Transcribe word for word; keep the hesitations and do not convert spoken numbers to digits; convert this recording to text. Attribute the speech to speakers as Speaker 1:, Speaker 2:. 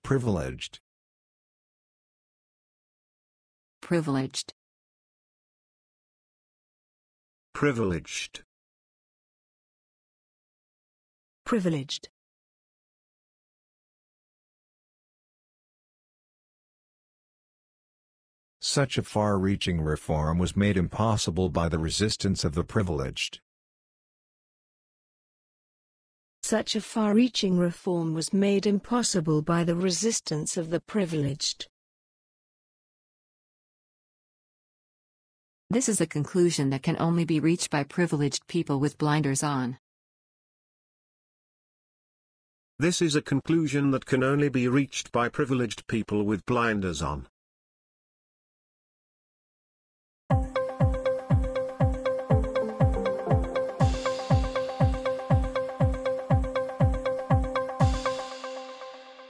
Speaker 1: Privileged.
Speaker 2: Privileged.
Speaker 3: Privileged.
Speaker 4: Privileged.
Speaker 1: Such a far-reaching reform was made impossible by the resistance of the privileged.
Speaker 4: Such a far-reaching reform was made impossible by the resistance of the privileged.
Speaker 2: This is a conclusion that can only be reached by privileged people with blinders on.
Speaker 3: This is a conclusion that can only be reached by privileged people with blinders on.